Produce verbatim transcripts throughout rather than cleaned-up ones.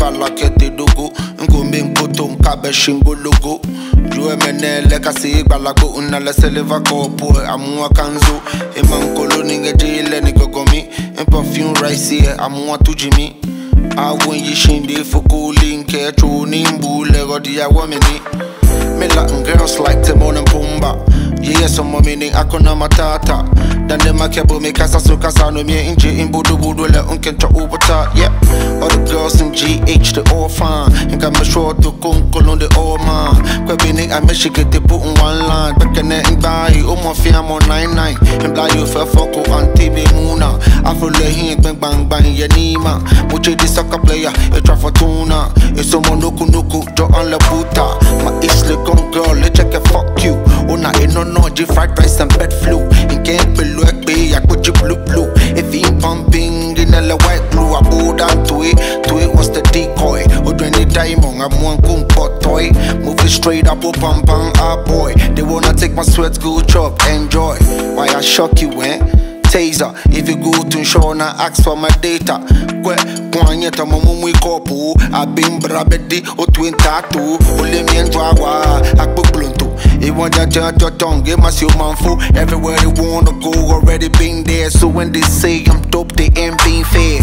bala kete dogo. Ngombe nkoto nkabe shingo logo. Jue mene leka si bala go unale seleva kopo amuwa kanzo. Eman koloni nge jile ni gogomi. En perfume rice amuwa tujimi. Awon yi shinde foko linke choni mbule godi ya wameni. Me Latin girls like Timon and Pumbaa. Yeah, some meaning akona matata. Dan dem akebo me kasa so kasa no me inje imbudu budu le unkencha ubata. Yeah, all the girls in G H they all fine. And got me short to kunkol on the all man. Kwebini I me she get the put in one line. Bekene in bayi o mo fi am on nine nine. And bla you fe foko anti be muna. Afro le hin bang bang bang ye nima. Muche di soccer player e try for tuna. E somo nuku nuku jo on le puta. My isle gon girl le check it fuck you. Una e no no G fried rice and bed flu. In game below be I put you blue blue. If he pumping in the white glue, I go down to it. To it was the decoy. Or when the diamond, I'm one gun pot toy. Moving straight up, oh pam pam, ah boy. They wanna take my sweat, go chop, enjoy. Why I shock you, eh? Taser, if you go to Shona, ask for my data. Kwe, kwanyeta mumui kopu. I been brabedi, o twin tattoo. Ole miento agua, akpo bluntu. He want to judge your tongue, give us your manful. Everywhere they wanna go, already been there. So when they say I'm dope, they ain't being fair.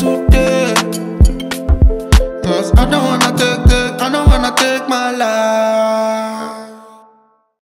I don't wanna take, take, I don't wanna take my life.